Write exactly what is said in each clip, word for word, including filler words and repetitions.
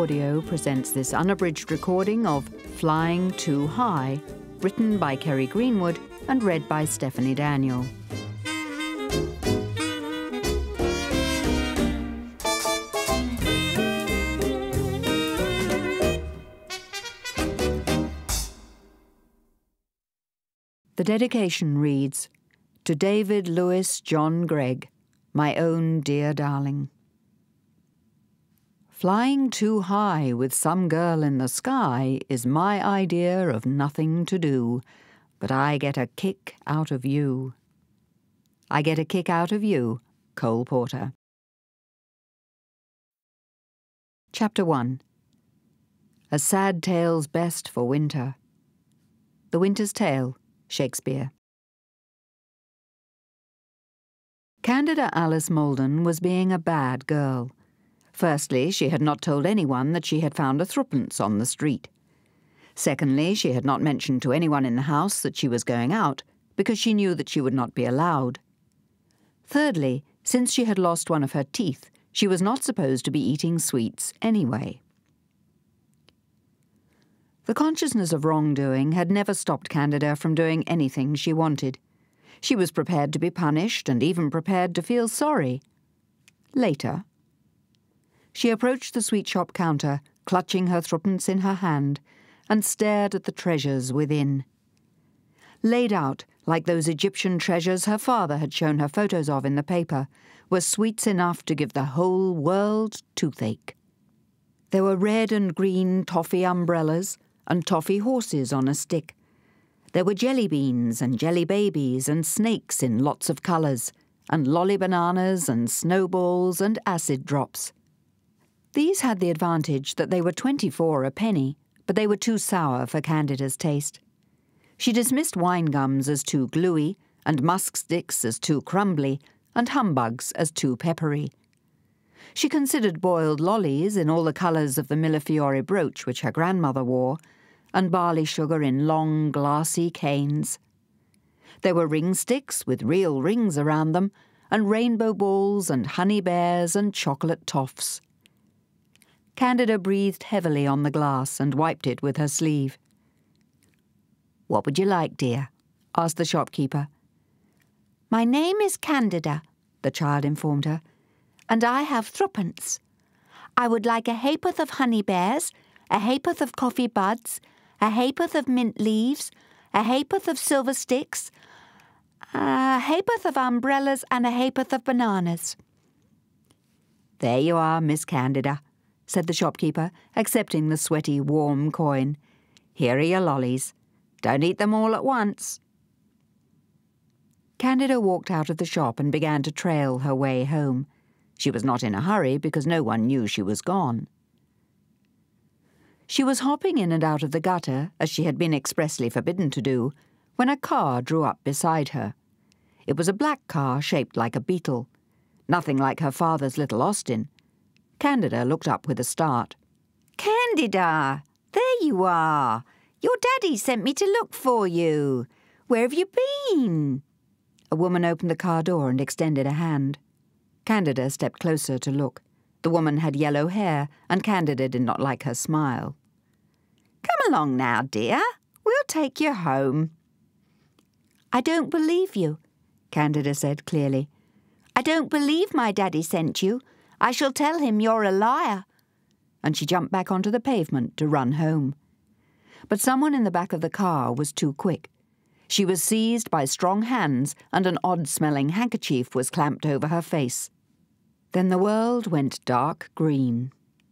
Audio presents this unabridged recording of Flying Too High, written by Kerry Greenwood and read by Stephanie Daniel. The dedication reads, "To David Lewis John Gregg, my own dear darling. Flying too high with some girl in the sky is my idea of nothing to do, but I get a kick out of you. I get a kick out of you, Cole Porter." Chapter one. A Sad Tale's Best for Winter. The Winter's Tale, Shakespeare. Candida Alice Maldon was being a bad girl. Firstly, she had not told anyone that she had found a threepence on the street. Secondly, she had not mentioned to anyone in the house that she was going out, because she knew that she would not be allowed. Thirdly, since she had lost one of her teeth, she was not supposed to be eating sweets anyway. The consciousness of wrongdoing had never stopped Candida from doing anything she wanted. She was prepared to be punished and even prepared to feel sorry. Later. She approached the sweet shop counter, clutching her threepence in her hand, and stared at the treasures within. Laid out, like those Egyptian treasures her father had shown her photos of in the paper, were sweets enough to give the whole world toothache. There were red and green toffee umbrellas and toffee horses on a stick. There were jelly beans and jelly babies and snakes in lots of colours, and lolly bananas and snowballs and acid drops. These had the advantage that they were twenty-four a penny, but they were too sour for Candida's taste. She dismissed wine gums as too gluey, and musk sticks as too crumbly, and humbugs as too peppery. She considered boiled lollies in all the colours of the Millefiore brooch which her grandmother wore, and barley sugar in long, glassy canes. There were ring sticks with real rings around them, and rainbow balls and honey bears and chocolate toffs. Candida breathed heavily on the glass and wiped it with her sleeve. "What would you like, dear?" asked the shopkeeper. "My name is Candida," the child informed her, "and I have threepence. I would like a ha'porth of honey bears, a ha'porth of coffee buds, a ha'porth of mint leaves, a ha'porth of silver sticks, a ha'porth of umbrellas, and a ha'porth of bananas." "There you are, Miss Candida," said the shopkeeper, accepting the sweaty, warm coin. "Here are your lollies. Don't eat them all at once." Candida walked out of the shop and began to trail her way home. She was not in a hurry because no one knew she was gone. She was hopping in and out of the gutter, as she had been expressly forbidden to do, when a car drew up beside her. It was a black car shaped like a beetle. Nothing like her father's little Austin. Candida looked up with a start. "Candida! There you are! Your daddy sent me to look for you. Where have you been?" A woman opened the car door and extended a hand. Candida stepped closer to look. The woman had yellow hair, and Candida did not like her smile. "Come along now, dear. We'll take you home." "I don't believe you," Candida said clearly. "I don't believe my daddy sent you. I shall tell him you're a liar." And she jumped back onto the pavement to run home. But someone in the back of the car was too quick. She was seized by strong hands, and an odd-smelling handkerchief was clamped over her face. Then the world went dark green.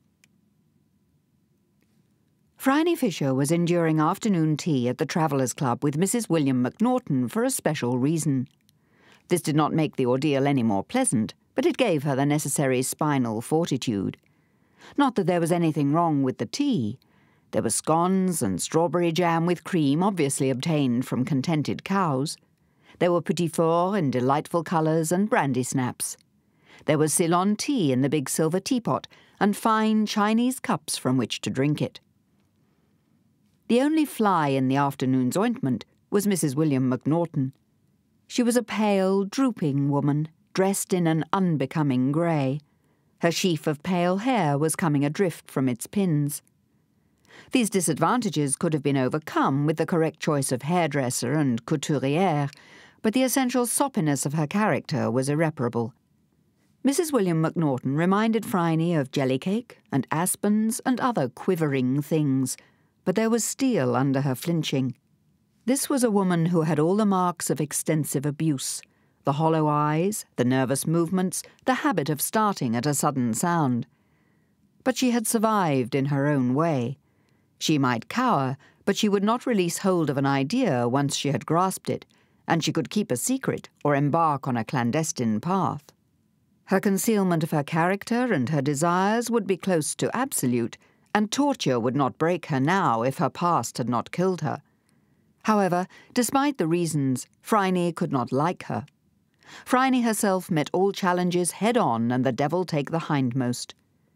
Phryne Fisher was enduring afternoon tea at the Travellers' Club with Missus William Macnaughton for a special reason. This did not make the ordeal any more pleasant, but it gave her the necessary spinal fortitude. Not that there was anything wrong with the tea. There were scones and strawberry jam with cream, obviously obtained from contented cows. There were petit fours in delightful colours and brandy snaps. There was Ceylon tea in the big silver teapot, and fine Chinese cups from which to drink it. The only fly in the afternoon's ointment was Missus William Macnaughton. She was a pale, drooping woman, dressed in an unbecoming grey. Her sheaf of pale hair was coming adrift from its pins. These disadvantages could have been overcome with the correct choice of hairdresser and couturière, but the essential soppiness of her character was irreparable. Missus William Macnaghten reminded Phryne of jellycake and aspens and other quivering things, but there was steel under her flinching. This was a woman who had all the marks of extensive abuse, the hollow eyes, the nervous movements, the habit of starting at a sudden sound. But she had survived in her own way. She might cower, but she would not release hold of an idea once she had grasped it, and she could keep a secret or embark on a clandestine path. Her concealment of her character and her desires would be close to absolute, and torture would not break her now if her past had not killed her. However, despite the reasons, Phryne could not like her. Phryne herself met all challenges head-on, and the devil take the hindmost.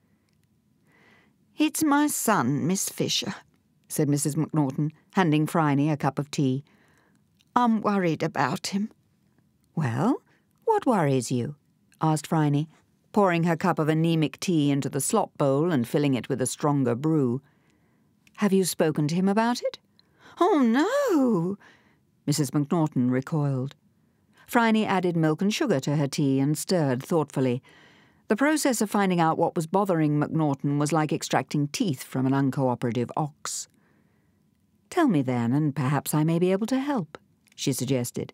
"It's my son, Miss Fisher," said Missus Macnaghten, handing Phryne a cup of tea. "I'm worried about him." "Well, what worries you?" asked Phryne, pouring her cup of anemic tea into the slop bowl and filling it with a stronger brew. "Have you spoken to him about it?" "Oh, no!" Missus Macnaghten recoiled. Phryne added milk and sugar to her tea and stirred thoughtfully. The process of finding out what was bothering Macnaghten was like extracting teeth from an uncooperative ox. "Tell me then, and perhaps I may be able to help," she suggested.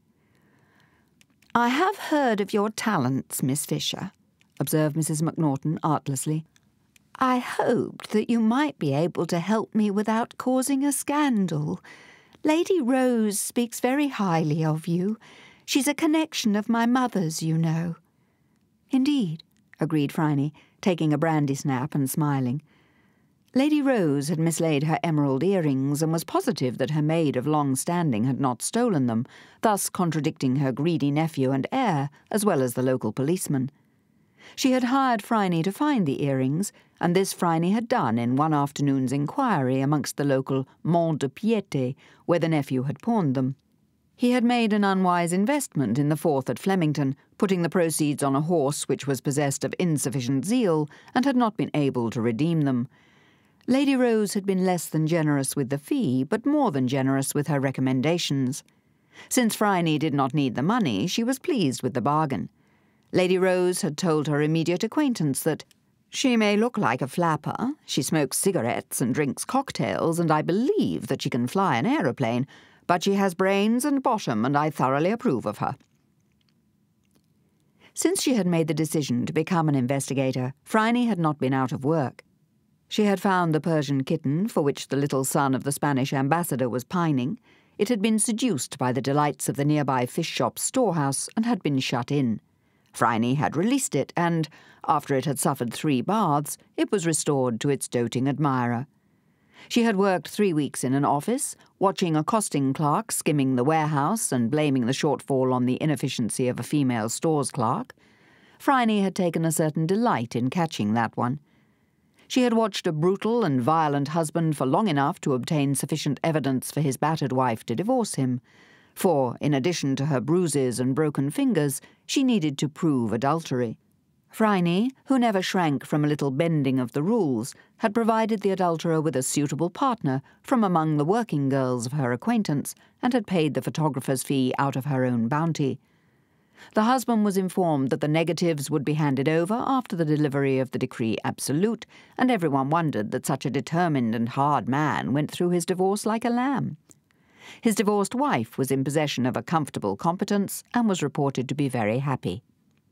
"I have heard of your talents, Miss Fisher," observed Missus Macnaghten artlessly. "I hoped that you might be able to help me without causing a scandal. Lady Rose speaks very highly of you. She's a connection of my mother's, you know." "Indeed," agreed Phryne, taking a brandy snap and smiling. Lady Rose had mislaid her emerald earrings and was positive that her maid of long standing had not stolen them, thus contradicting her greedy nephew and heir, as well as the local policeman. She had hired Phryne to find the earrings, and this Phryne had done in one afternoon's inquiry amongst the local mont de piété, where the nephew had pawned them. He had made an unwise investment in the Forth at Flemington, putting the proceeds on a horse which was possessed of insufficient zeal and had not been able to redeem them. Lady Rose had been less than generous with the fee, but more than generous with her recommendations. Since Phryne did not need the money, she was pleased with the bargain. Lady Rose had told her immediate acquaintance that "she may look like a flapper, she smokes cigarettes and drinks cocktails, and I believe that she can fly an aeroplane, but she has brains and bottom, and I thoroughly approve of her." Since she had made the decision to become an investigator, Phryne had not been out of work. She had found the Persian kitten for which the little son of the Spanish ambassador was pining. It had been seduced by the delights of the nearby fish shop's storehouse and had been shut in. Phryne had released it, and, after it had suffered three baths, it was restored to its doting admirer. She had worked three weeks in an office, watching a costing clerk skimming the warehouse and blaming the shortfall on the inefficiency of a female stores clerk. Phryne had taken a certain delight in catching that one. She had watched a brutal and violent husband for long enough to obtain sufficient evidence for his battered wife to divorce him, for, in addition to her bruises and broken fingers, she needed to prove adultery. Phryne, who never shrank from a little bending of the rules, had provided the adulterer with a suitable partner from among the working girls of her acquaintance and had paid the photographer's fee out of her own bounty. The husband was informed that the negatives would be handed over after the delivery of the decree absolute, and everyone wondered that such a determined and hard man went through his divorce like a lamb. His divorced wife was in possession of a comfortable competence and was reported to be very happy.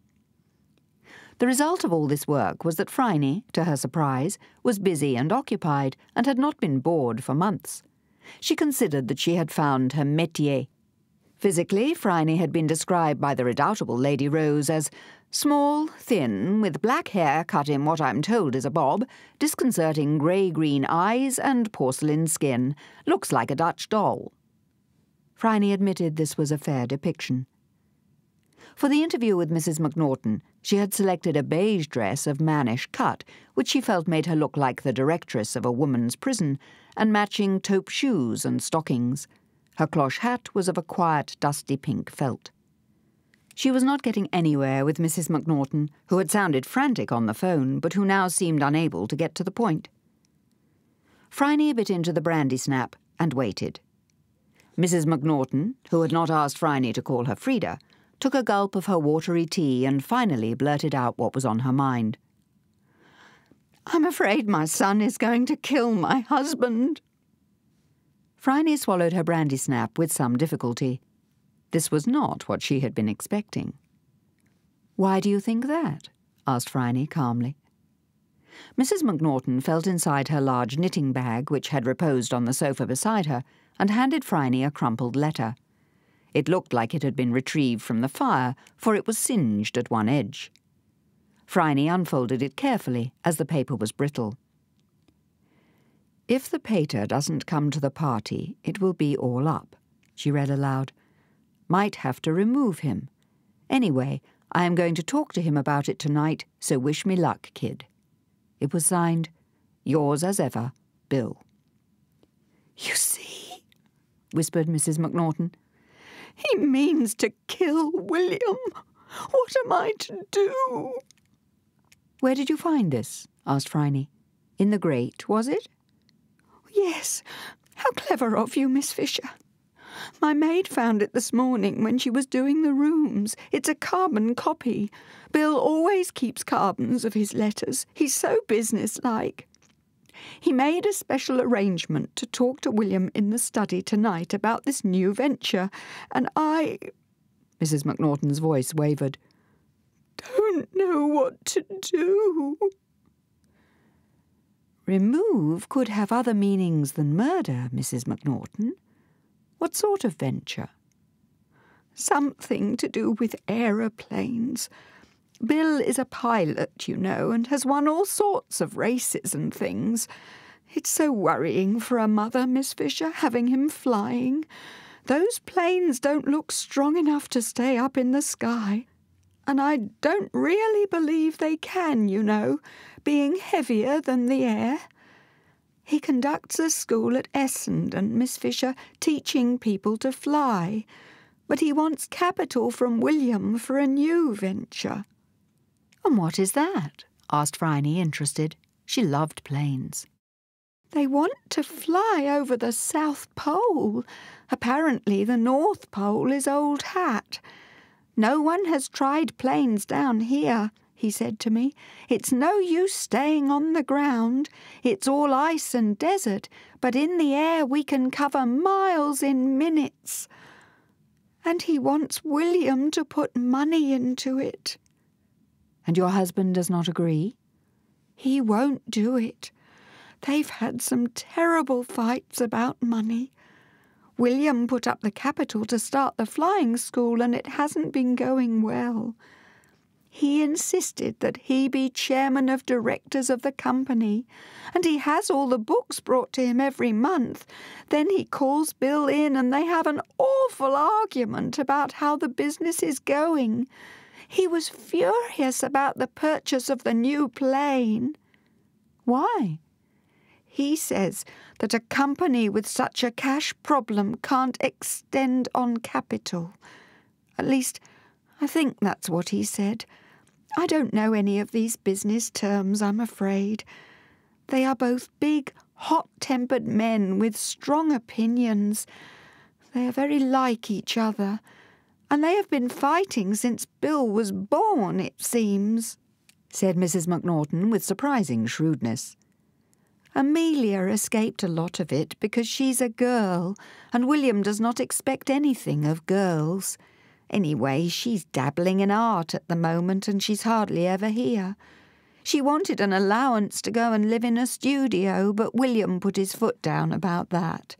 The result of all this work was that Phryne, to her surprise, was busy and occupied and had not been bored for months. She considered that she had found her métier. Physically, Phryne had been described by the redoubtable Lady Rose as small, thin, with black hair cut in what I'm told is a bob, disconcerting grey-green eyes and porcelain skin, looks like a Dutch doll. Phryne admitted this was a fair depiction. For the interview with Missus Macnaghten, she had selected a beige dress of mannish cut, which she felt made her look like the directress of a woman's prison, and matching taupe shoes and stockings. Her cloche hat was of a quiet, dusty pink felt. She was not getting anywhere with Missus Macnaughton, who had sounded frantic on the phone, but who now seemed unable to get to the point. Phryne bit into the brandy snap and waited. Missus Macnaughton, who had not asked Phryne to call her Frida, took a gulp of her watery tea and finally blurted out what was on her mind. "I'm afraid my son is going to kill my husband." Phryne swallowed her brandy snap with some difficulty. This was not what she had been expecting. "Why do you think that?" asked Phryne calmly. Missus Macnaughton felt inside her large knitting bag, which had reposed on the sofa beside her, and handed Phryne a crumpled letter. It looked like it had been retrieved from the fire, for it was singed at one edge. Phryne unfolded it carefully, as the paper was brittle. "If the pater doesn't come to the party, it will be all up," she read aloud. "Might have to remove him. Anyway, I am going to talk to him about it tonight, so wish me luck, kid." It was signed, "Yours as ever, Bill." "You see," whispered Missus Macnaughton, "he means to kill William. What am I to do?" "Where did you find this?" asked Phryne. "In the grate, was it?" "Yes. How clever of you, Miss Fisher. My maid found it this morning when she was doing the rooms. It's a carbon copy. Bill always keeps carbons of his letters. He's so businesslike. He made a special arrangement to talk to William in the study tonight about this new venture, and I—" Missus Macnaughton's voice wavered. "Don't know what to do." "Remove could have other meanings than murder, Missus Macnaughton. What sort of venture?" "Something to do with aeroplanes. Bill is a pilot, you know, and has won all sorts of races and things. It's so worrying for a mother, Miss Fisher, having him flying. Those planes don't look strong enough to stay up in the sky. And I don't really believe they can, you know, being heavier than the air. He conducts a school at Essendon, Miss Fisher, teaching people to fly. But he wants capital from William for a new venture." "And what is that?" asked Phryne, interested. She loved planes. "They want to fly over the South Pole. Apparently the North Pole is old hat. No one has tried planes down here, he said to me. It's no use staying on the ground. It's all ice and desert, but in the air we can cover miles in minutes. And he wants William to put money into it." "And your husband does not agree?" "He won't do it. They've had some terrible fights about money. William put up the capital to start the flying school, and it hasn't been going well. He insisted that he be chairman of directors of the company, and he has all the books brought to him every month. Then he calls Bill in, and they have an awful argument about how the business is going. He was furious about the purchase of the new plane." "Why?" "He says that a company with such a cash problem can't extend on capital. At least, I think that's what he said. I don't know any of these business terms, I'm afraid. They are both big, hot-tempered men with strong opinions. They are very like each other, and they have been fighting since Bill was born, it seems," said Missus Macnaughton with surprising shrewdness. "Amelia escaped a lot of it because she's a girl, and William does not expect anything of girls. Anyway, she's dabbling in art at the moment, and she's hardly ever here. She wanted an allowance to go and live in a studio, but William put his foot down about that.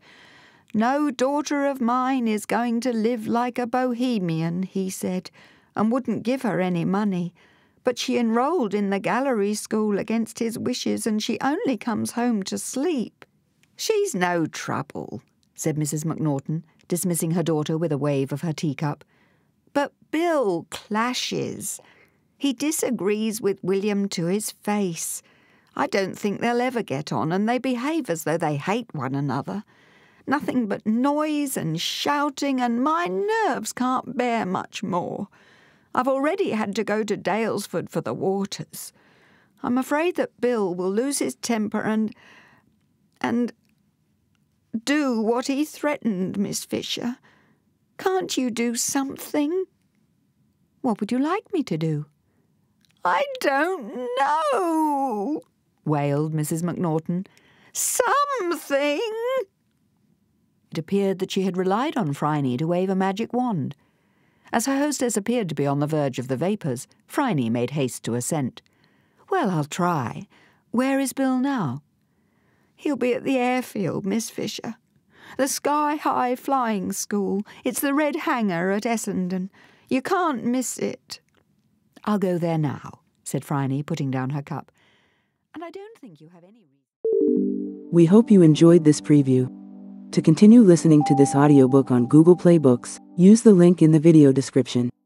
No daughter of mine is going to live like a bohemian, he said, and wouldn't give her any money. But she enrolled in the gallery school against his wishes, and she only comes home to sleep. She's no trouble," said Missus Macnaughton, dismissing her daughter with a wave of her teacup. "But Bill clashes. He disagrees with William to his face. I don't think they'll ever get on, and they behave as though they hate one another. Nothing but noise and shouting, and my nerves can't bear much more. I've already had to go to Dalesford for the waters. I'm afraid that Bill will lose his temper and... and... do what he threatened, Miss Fisher. Can't you do something?" "What would you like me to do?" "I don't know," wailed Missus Macnaughton. "Something." It appeared that she had relied on Phryne to wave a magic wand. As her hostess appeared to be on the verge of the vapours, Phryne made haste to assent. "Well, I'll try. Where is Bill now?" "He'll be at the airfield, Miss Fisher. The Sky-High Flying School. It's the Red Hangar at Essendon. You can't miss it." "I'll go there now," said Phryne, putting down her cup. "And I don't think you have any reason." We hope you enjoyed this preview. To continue listening to this audiobook on Google Play Books, use the link in the video description.